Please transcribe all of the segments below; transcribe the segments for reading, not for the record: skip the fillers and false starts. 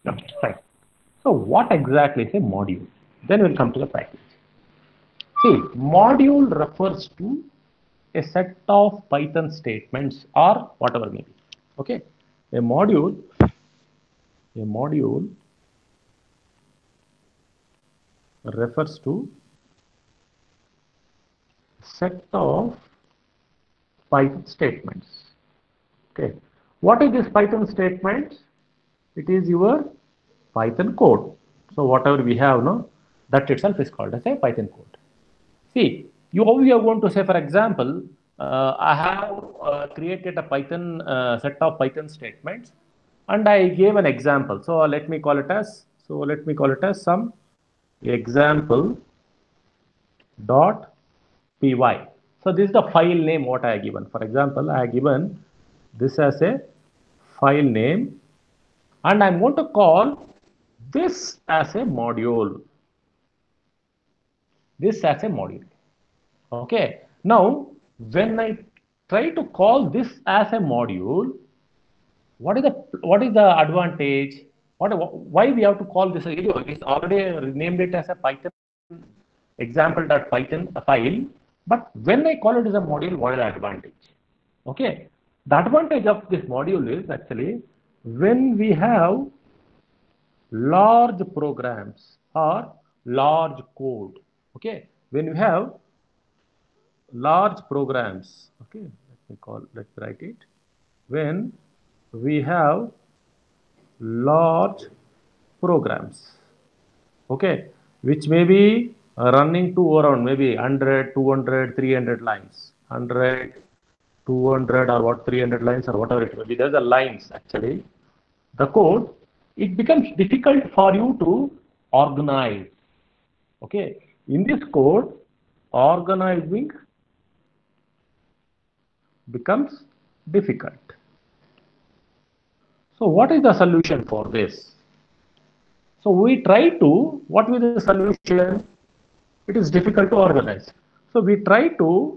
Okay, fine. So what exactly is a module? Then we'll come to the package. See, module refers to a set of Python statements or whatever may be. Okay, a module refers to set of Python statements. Okay, what is this Python statement? It is your Python code. So whatever we have, no, that itself is called as a Python code. See, you are going to say, for example, I have created a Python set of Python statements, and I gave an example. So let me call it as some example dot py. So this is the file name what I have given. For example, I have given this as a file name, and I'm going to call this as a module. This as a module. Okay. Now, when I try to call this as a module, what is the advantage? Why we have to call this? It's already named it as a Python example.python file, but when I call it as a module, what is the advantage? Okay, the advantage of this module is actually when we have large programs or large code. Okay, when you have large programs, okay, let's write it. When we have large programs, okay, which may be running to around maybe 100, 200, 300 lines, 100, 200 or what 300 lines or whatever it may be. There's a lines actually. The code, it becomes difficult for you to organize. Okay, in this code, organizing becomes difficult. So what is the solution for this? So we try to, what is the solution? It is difficult to organize. So we try to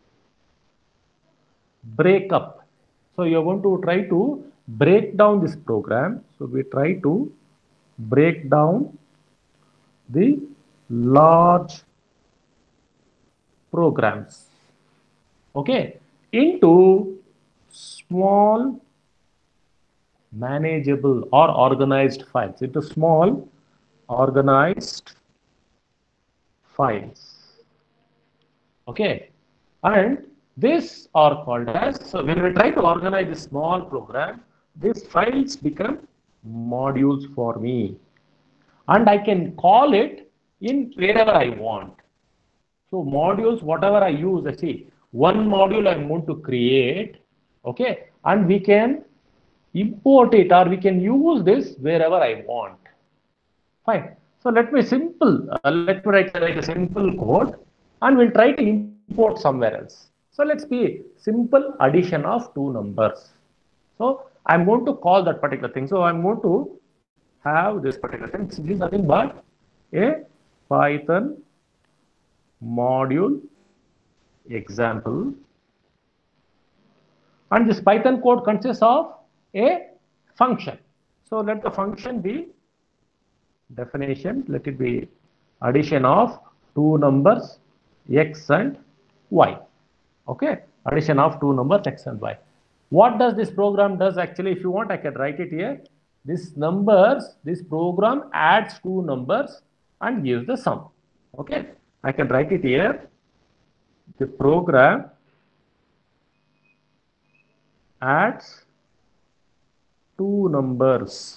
break up. So you're going to try to break down this program. So we try to break down the large programs, okay, into small manageable or organized files, into small organized files. Okay, and these are called as, so when we try to organize a small program, these files become modules for me, and I can call it in wherever I want. So modules, whatever I use, I see one module I'm going to create, okay, and we can import it or we can use this wherever I want. Fine. So let me write like a simple code, and we'll try to import somewhere else. So let's be simple addition of two numbers. So I'm going to call that particular thing. So I'm going to have this particular thing. This is nothing but a Python module example, and this Python code consists of a function. So let the function be definition, let it be addition of two numbers x and y. Okay, addition of two numbers x and y. What does this program does actually? If you want, I can write it here. This program adds two numbers and gives the sum. Okay, I can write it here. The program adds two numbers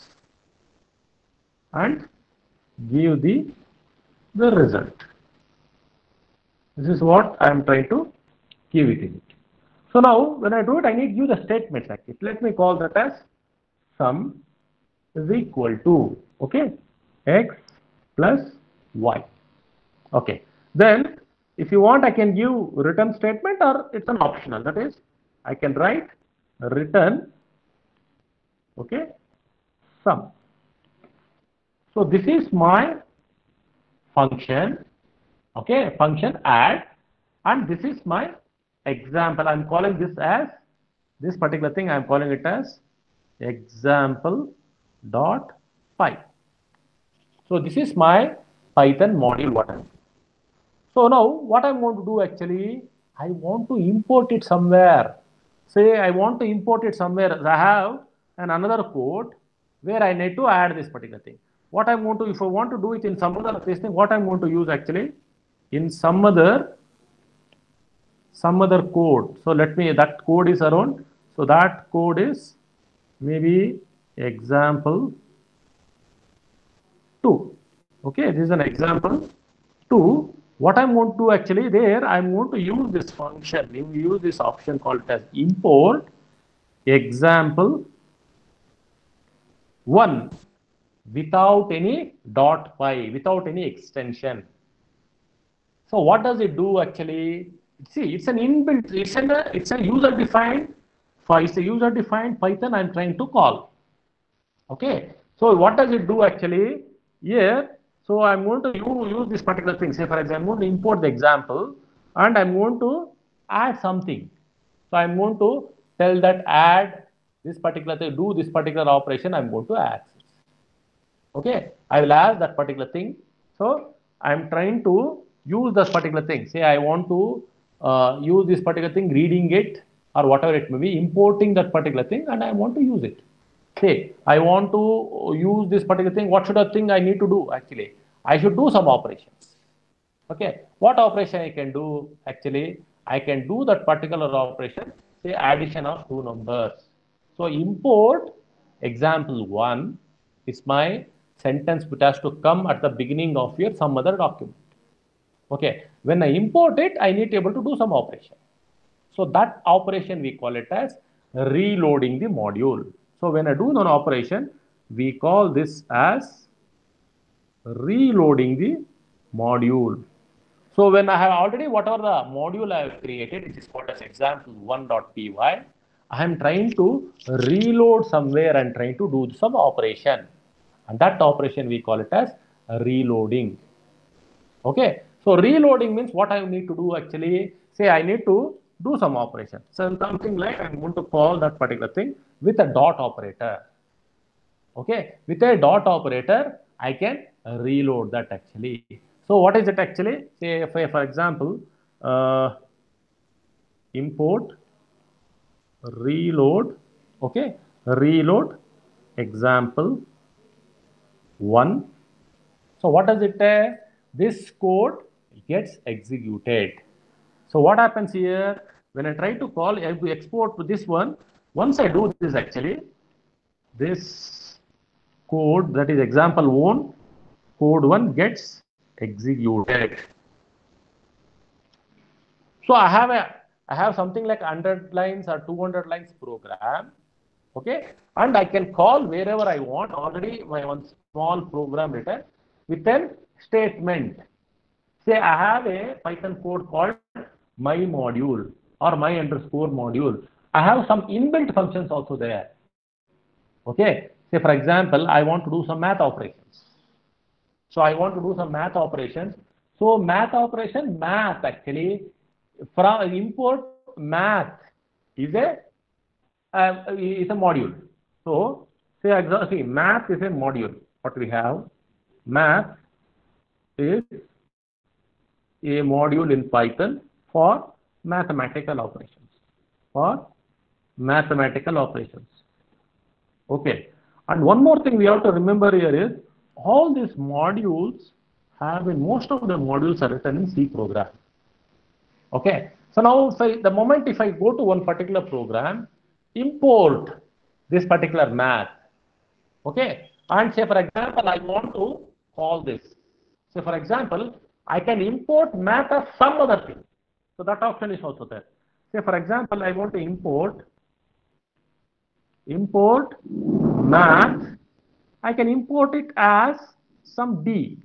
and give the result. This is what I am trying to give it in it. So now when I do it, I need to give the statements actually. Let me call that as sum is equal to, okay, x plus y. Okay. Then if you want, I can give return statement, or it's an optional. That is, I can write return, okay, sum. So this is my function, okay, function add, and this is my example. I'm calling this as, this particular thing I'm calling it as example dot pi. So this is my Python module what I'm. So now what I'm going to do actually, I want to import it somewhere. Say I want to import it somewhere. I have another code where I need to add this particular thing. What I'm going to, if I want to do it in some other this thing, what I'm going to use actually in some other code. So let me, that code is around, so that code is maybe example 2. Okay, this is an example 2. What I'm going to actually there, I'm going to use this function, you use this option called as import example 1 without any dot py, without any extension. So what does it do actually? See, it's an inbuilt, it's a user defined, it's a user defined Python I'm trying to call. Okay, so what does it do actually here? So I'm going to use this particular thing. Say for example, I'm going to import the example and I'm going to add something. So I'm going to tell that add this particular thing, do this particular operation I'm going to access. Okay, I will add that particular thing. So I'm trying to use this particular thing. Say I want to use this particular thing, reading it or whatever it may be, importing that particular thing, and I want to use it. Say I want to use this particular thing. What should I think I need to do actually? I should do some operations. Okay, what operation I can do actually? I can do that particular operation, say addition of two numbers. So import example 1 is my sentence which has to come at the beginning of your some other document. Okay, when I import it, I need to be able to do some operation. So that operation we call it as reloading the module. So when I do an operation, we call this as reloading the module. So when I have already whatever the module I have created, which is called as example1.py, I am trying to reload somewhere and trying to do some operation. And that operation we call it as reloading. Okay. So reloading means what I need to do actually, say I need to do some operation. So something like I'm going to call that particular thing with a dot operator. Okay, with a dot operator, I can reload that actually. So what is it actually? Say for example, import reload. Okay, reload example 1. So what does it? This code gets executed. So what happens here? When I try to call, I export to this one. Once I do this actually, this code, that is example 1, code 1 gets executed. So I have something like 100 lines or 200 lines program. Okay, and I can call wherever I want. Already my one small program written with a statement. Say I have a Python code called my module or my underscore module. I have some inbuilt functions also there. Okay, say for example, I want to do some math operations. So I want to do some math operations. So math actually, from import math is a module. So see math is a module. What we have, math is a module in Python for mathematical operations. For mathematical operations. Okay. And one more thing we have to remember here is all these modules have in most of the modules are written in C program. Okay. So now the moment if I go to one particular program, import this particular math. Okay. And say for example, I want to call this. So for example, I can import math of some other thing. So that option is also there. Say for example, I want to import math. I can import it as some D.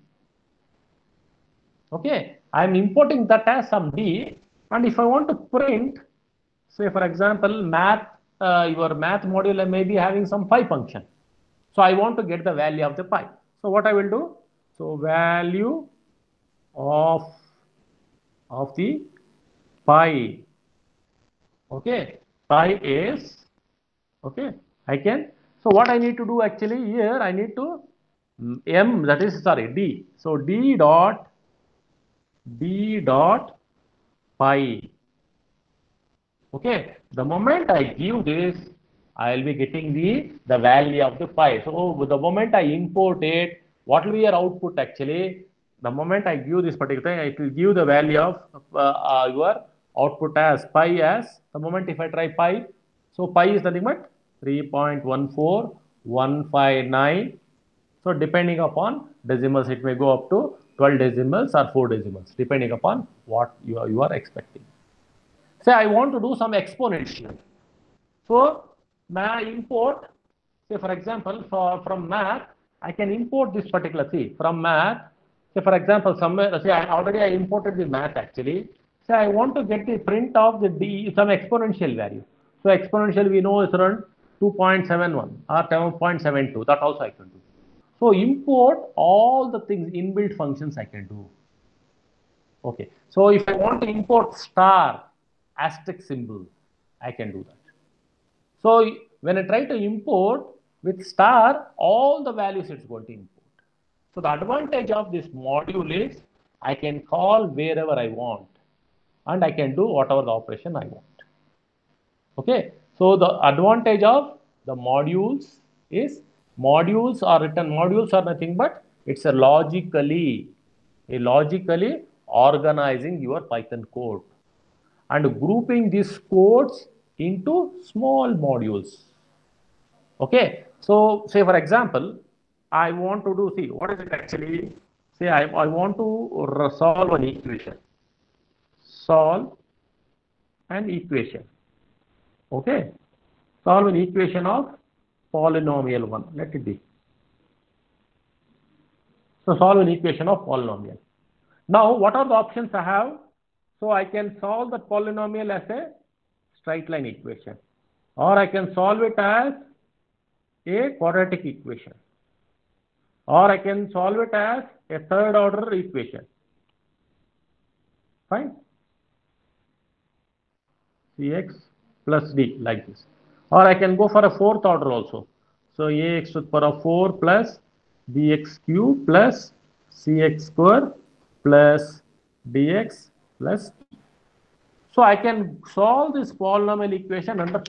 Okay, I am importing that as some D, and if I want to print, say for example, math, your math module may be having some pi function. So I want to get the value of the pi. So what I will do? So value of the pi. Okay, pi is okay. I can. So what I need to do actually here, I need to M, that is, sorry, D. So D dot pi. Okay, the moment I give this, I will be getting the value of the pi. So the moment I import it, what will be your output actually? The moment I give this particular thing, it will give the value of your output as pi as the moment if I try pi. So pi is nothing but 3.14159. So depending upon decimals, it may go up to 12 decimals or 4 decimals, depending upon what you are expecting. Say I want to do some exponential. So may I import, say for example, from math, I can import this particular, see, from math, say for example, somewhere, say I imported the math actually. Say I want to get the print of the D, some exponential value. So exponential we know is around 2.71 or 7.72, that also I can do. So import all the things, inbuilt functions I can do. Okay, so if I want to import star, asterisk symbol, I can do that. So when I try to import with star, all the values it's going to import. So the advantage of this module is I can call wherever I want and I can do whatever the operation I want. Okay, so the advantage of the modules is modules are nothing but it's a logically organizing your Python code and grouping these codes into small modules. Okay, so say for example, I want to do, see, what is it actually? Say I want to solve an equation. Solve an equation. Okay, solve an equation of polynomial 1. Let it be. So solve an equation of polynomial. Now, what are the options I have? So I can solve the polynomial as a straight line equation, or I can solve it as a quadratic equation, or I can solve it as a third order equation. Fine. Cx plus d like this, or I can go for a fourth order also. So ax to the power of 4 plus bx cube plus cx square plus dx plus. So I can solve this polynomial equation under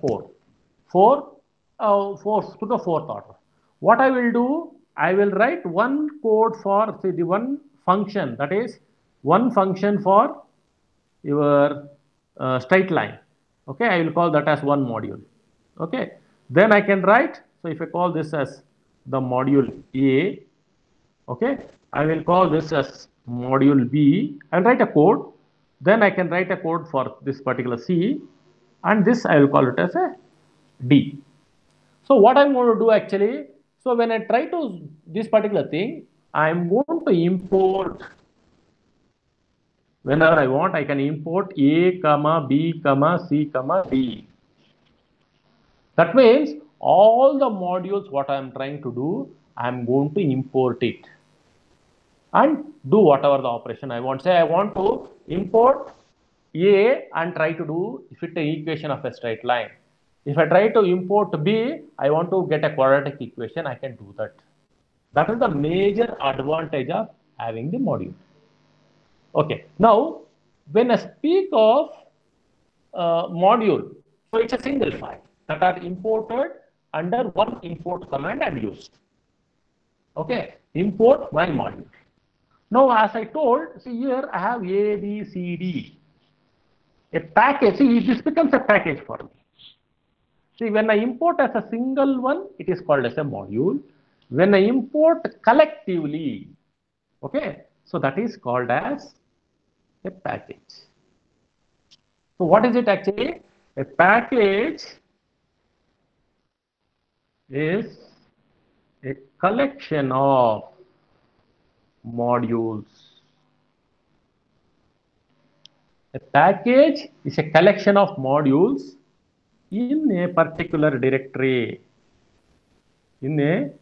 4 to the fourth order. What I will do, I will write one code for, say, the one function, that is one function for your straight line. Okay, I will call that as one module. Okay, then I can write, so if I call this as the module A, okay, I will call this as module B and write a code. Then I can write a code for this particular C, and this I will call it as a D. So what I'm going to do actually, so when I try to this particular thing, I'm going to import, whenever I want, I can import A, comma, B, comma, C, comma, D. That means all the modules what I'm trying to do, I'm going to import it and do whatever the operation I want. Say I want to import A and try to do fit an equation of a straight line. If I try to import B, I want to get a quadratic equation, I can do that. That is the major advantage of having the module. Okay, now when I speak of module, so it's a single file that are imported under one import command and used. Okay, import my module. Now, as I told, see here I have A, B, C, D. A package, see, this becomes a package for me. See, when I import as a single one, it is called as a module. When I import collectively, okay, so that is called as a package. So what is it actually? A package is a collection of modules. A package is a collection of modules in a particular directory, where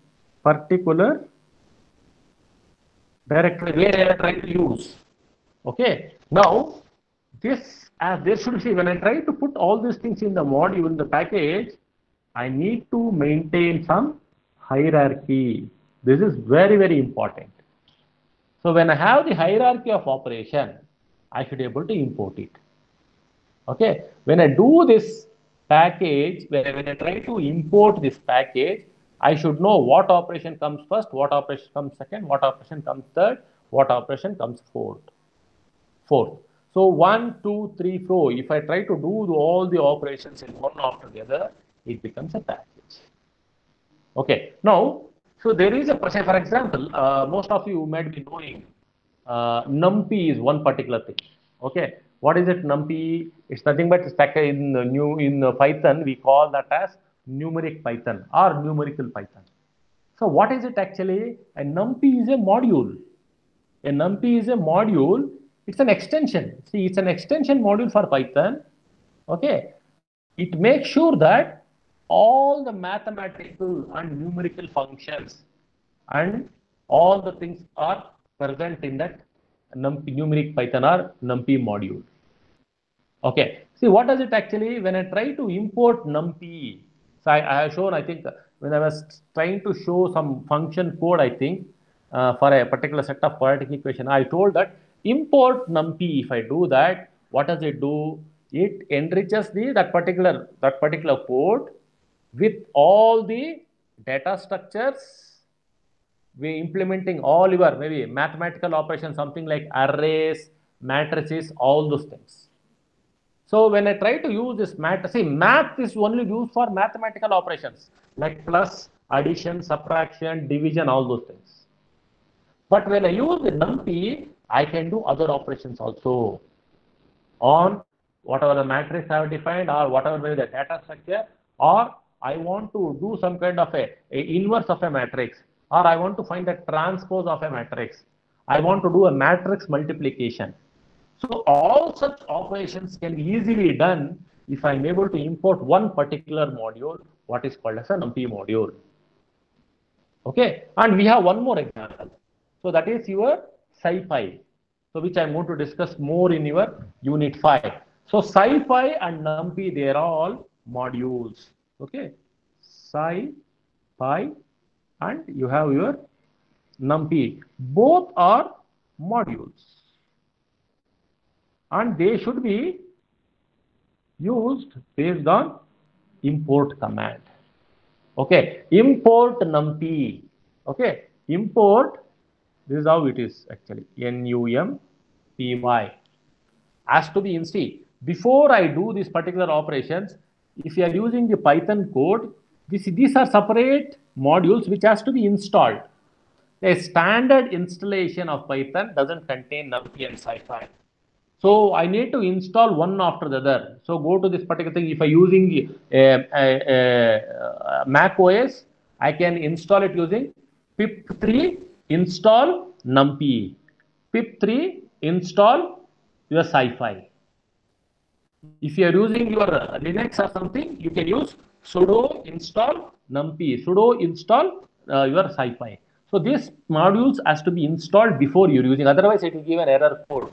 I am trying to use. Okay, now this, as there should see, when I try to put all these things in the module, in the package, I need to maintain some hierarchy. This is very, very important. So when I have the hierarchy of operation, I should be able to import it. Okay, when I do this package, when I try to import this package, I should know what operation comes first, what operation comes second, what operation comes third, what operation comes fourth. So 1, 2, 3, 4. If I try to do all the operations in one after the other, it becomes a package. Okay. Now, so there is a say for example, most of you might be knowing NumPy is one particular thing. Okay. What is it NumPy? It's nothing but in Python we call that as numeric Python or numerical Python. So what is it actually? A NumPy is a module. A NumPy is a module. It's an extension. See, it's an extension module for Python. Okay. It makes sure that all the mathematical and numerical functions and all the things are present in that NumPy, numeric Python or NumPy module. Okay. See, what does it actually, when I try to import NumPy, so I have shown, I think, when I was trying to show some function code, I think, for a particular set of quadratic equation, I told that import NumPy. If I do that, what does it do? It enriches that particular code with all the data structures. We implementing all your maybe mathematical operations, something like arrays, matrices, all those things. So when I try to use this math, see, math is only used for mathematical operations like plus, addition, subtraction, division, all those things. But when I use the NumPy, I can do other operations also on whatever the matrix I have defined or whatever may be the data structure, or I want to do some kind of a inverse of a matrix, or I want to find the transpose of a matrix. I want to do a matrix multiplication. So all such operations can be easily done if I'm able to import one particular module, what is called as a NumPy module. Okay, and we have one more example. So that is your SciPy. So which I'm going to discuss more in your unit 5. So SciPy and NumPy, they are all modules. Okay, SciPy and you have your NumPy. Both are modules. And they should be used based on import command. Okay, import NumPy. Okay, import, this is how it is actually, NUMPY. Has to be instead. Before I do these particular operations, if you are using the Python code, these are separate modules which has to be installed. A standard installation of Python doesn't contain NumPy and SciPy. So I need to install one after the other. So go to this particular thing. If I using Mac OS, I can install it using pip3 install NumPy, pip3 install your SciPy. If you are using your Linux or something, you can use sudo install NumPy, sudo install your SciPy. So these modules has to be installed before you're using. Otherwise, it will give an error code.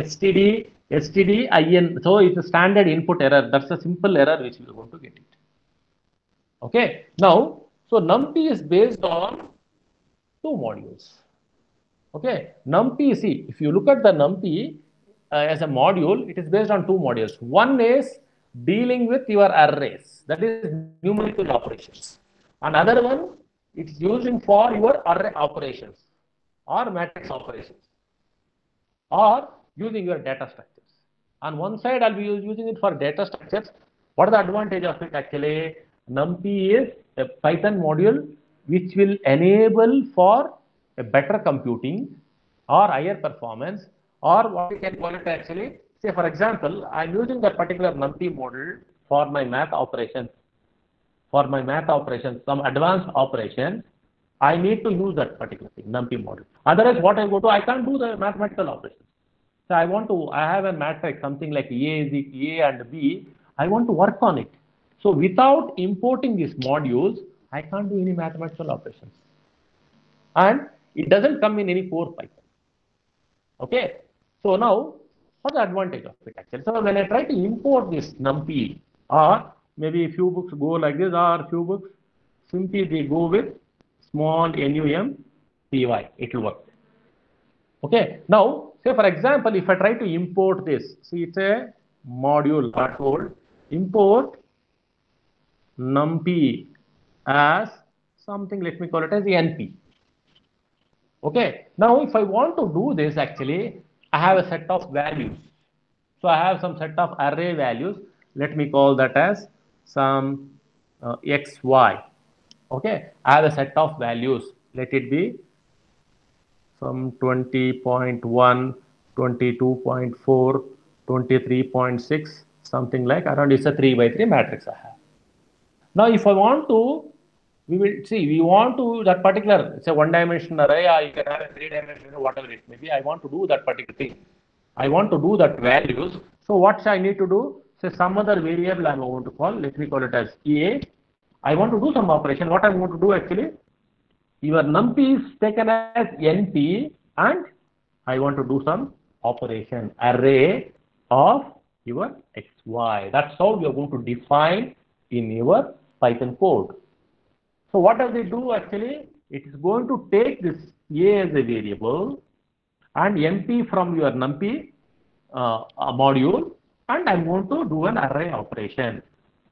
stdin. So it's a standard input error. That's a simple error which we are going to get it. Okay. Now, so NumPy is based on two modules. Okay. NumPy, see, if you look at the NumPy as a module, it is based on two modules. One is dealing with your arrays, that is numerical operations. Another one, it's using for your array operations or matrix operations, or using your data structures. On one side, I'll be using it for data structures. What is the advantage of it actually? NumPy is a Python module which will enable for a better computing or higher performance, or what we can call it actually, say for example, I'm using that particular NumPy module for my math operations. Some advanced operations, I need to use that particular thing, NumPy module. Otherwise, what I go to, I can't do the mathematical operations. So I have a matrix, something like A and B. I want to work on it. So without importing these modules, I can't do any mathematical operations. And it doesn't come in any core Python. Okay. So now, what's the advantage of it actually? So when I try to import this NumPy, or maybe a few books go like this, or a few books simply they go with small numpy. It will work. Okay. Now, say for example, if I try to import this, see it's a module not told import numpy as something, let me call it as np. Okay. Now, if I want to do this, actually, I have a set of values. So I have some set of array values. Let me call that as some xy. Okay. I have a set of values. Let it be some 20.1, 22.4, 23.6, something like around. It's a 3 by 3 matrix I have. Now, if I want to, we will see, we want to that particular, it's a one dimensional array, or you can have a 3 dimensional, whatever it may be. I want to do that particular thing. I want to do that values. So, what I need to do? Say some other variable I want to call, let me call it as a. I want to do some operation. What I want to do actually, your numpy is taken as np, and I want to do some operation array of your xy. That's how we are going to define in your Python code. So what does it do actually? It is going to take this a as a variable and np from your numpy module, and I'm going to do an array operation.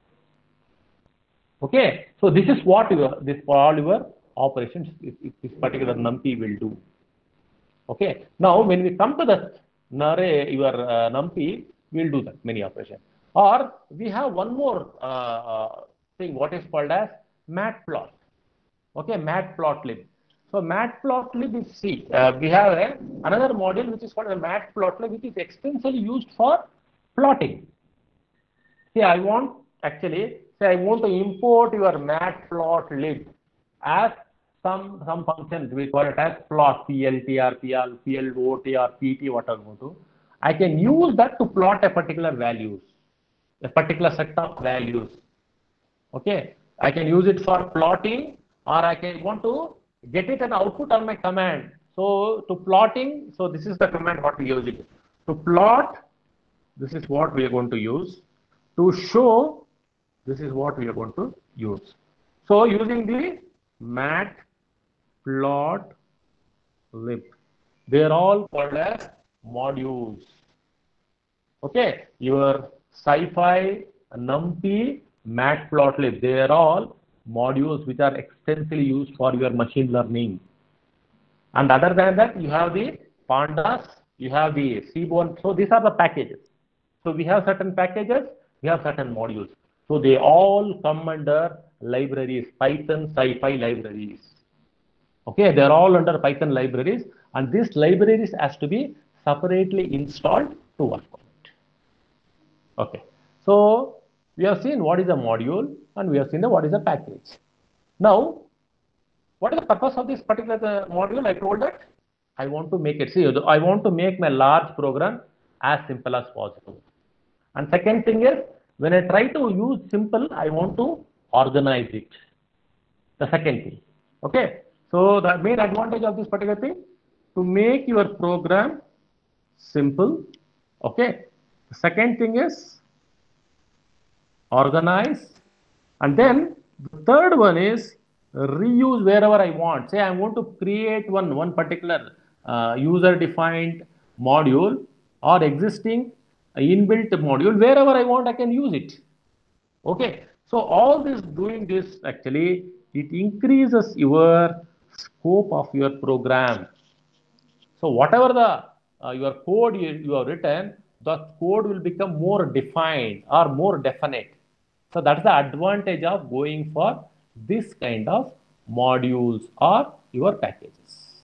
Okay, so this is what this for all your operations this particular numpy will do. Okay, now when we come to the array, your numpy will do that many operations. Or we have one more thing, what is called as matplot. Okay, matplotlib. So matplotlib is C. We have another module which is called a matplotlib, which is extensively used for plotting. See, I want actually say I want to import your matplotlib as some function. We call it as plot, pltr, plot or pt, whatever I want to. I can use that to plot a particular values, a particular set of values. Okay, I can use it for plotting, or I can want to get it an output on my command. So to plotting, so this is the command what we use it. To plot, this is what we are going to use. To show, this is what we are going to use. So using the matplotlib, they are all called as modules. Okay, your SciPy, NumPy, matplotlib, they are all modules which are extensively used for your machine learning. And other than that, you have the pandas, you have the seaborn. So these are the packages. So we have certain packages, we have certain modules. So they all come under libraries, Python SciPy libraries. Okay, they are all under Python libraries, and these libraries has to be separately installed to work on it. Okay, so we have seen what is a module, and we have seen what is a package. Now, what is the purpose of this particular module? I told that I want to make it, see, I want to make my large program as simple as possible. And second thing is, when I try to use simple, I want to organize it. The second thing. Okay, so the main advantage of this particular thing, to make your program simple. Okay, the second thing is organize, and then the third one is reuse wherever I want. Say I want to create one particular user defined module or existing inbuilt module, wherever I want I can use it. Okay, so all this doing this actually, it increases your scope of your program. So whatever the your code you have written, the code will become more defined or more definite. So that's the advantage of going for this kind of modules or your packages.